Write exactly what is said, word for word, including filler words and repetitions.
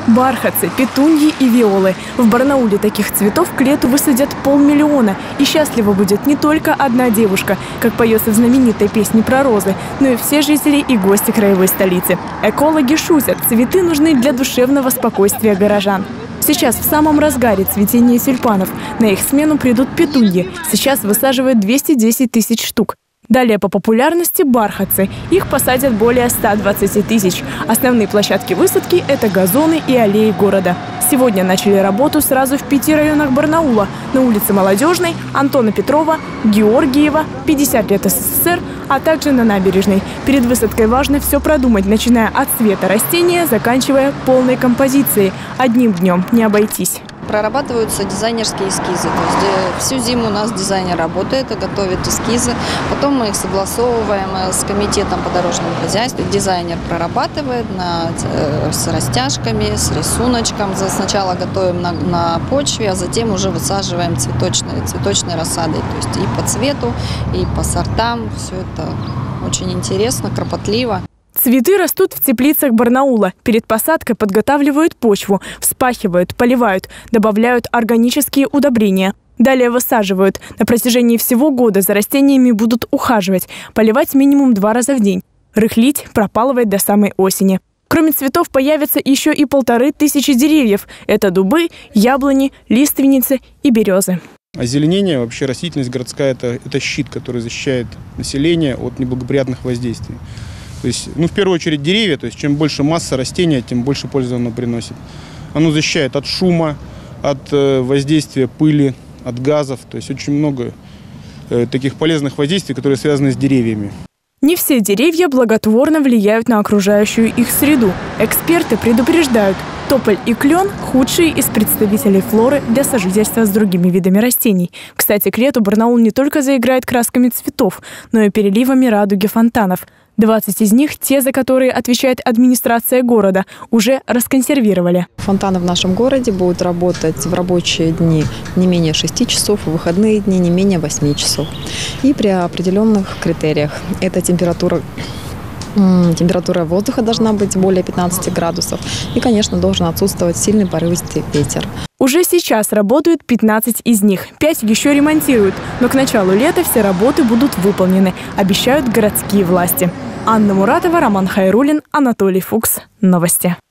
Бархатцы, петуньи и виолы. В Барнауле таких цветов к лету высадят полмиллиона. И счастлива будет не только одна девушка, как поется в знаменитой песне про розы, но и все жители и гости краевой столицы. Экологи шутят, цветы нужны для душевного спокойствия горожан. Сейчас в самом разгаре цветения тюльпанов. На их смену придут петуньи. Сейчас высаживают двести десять тысяч штук. Далее по популярности бархатцы. Их посадят более ста двадцати тысяч. Основные площадки высадки – это газоны и аллеи города. Сегодня начали работу сразу в пяти районах Барнаула. На улице Молодежной, Антона Петрова, Георгиева, пятьдесят лет СССР, а также на набережной. Перед высадкой важно все продумать, начиная от цвета растения, заканчивая полной композицией. Одним днем не обойтись. Прорабатываются дизайнерские эскизы. То есть всю зиму у нас дизайнер работает и готовит эскизы. Потом мы их согласовываем с комитетом по дорожному хозяйству. Дизайнер прорабатывает на, с растяжками, с рисуночком. Сначала готовим на, на почве, а затем уже высаживаем цветочной, цветочной рассадой. То есть и по цвету, и по сортам. Все это очень интересно, кропотливо. Цветы растут в теплицах Барнаула. Перед посадкой подготавливают почву, вспахивают, поливают, добавляют органические удобрения. Далее высаживают. На протяжении всего года за растениями будут ухаживать, поливать минимум два раза в день, рыхлить, пропалывать до самой осени. Кроме цветов появятся еще и полторы тысячи деревьев. Это дубы, яблони, лиственницы и березы. Озеленение, вообще растительность городская – это, это щит, который защищает население от неблагоприятных воздействий. То есть, ну, в первую очередь деревья, то есть чем больше масса растения, тем больше пользы оно приносит. Оно защищает от шума, от э, воздействия пыли, от газов. То есть очень много э, таких полезных воздействий, которые связаны с деревьями. Не все деревья благотворно влияют на окружающую их среду. Эксперты предупреждают, тополь и клен – худшие из представителей флоры для сожительства с другими видами растений. Кстати, к лету Барнаул не только заиграет красками цветов, но и переливами радуги фонтанов. двадцать из них, те, за которые отвечает администрация города, уже расконсервировали. Фонтаны в нашем городе будут работать в рабочие дни не менее шести часов, в выходные дни не менее восьми часов. И при определенных критериях. Это температура, температура воздуха должна быть более пятнадцати градусов. И, конечно, должен отсутствовать сильный порывистый ветер. Уже сейчас работают пятнадцать из них. пять еще ремонтируют. Но к началу лета все работы будут выполнены, обещают городские власти. Анна Муратова, Роман Хайруллин, Анатолий Фукс. Новости.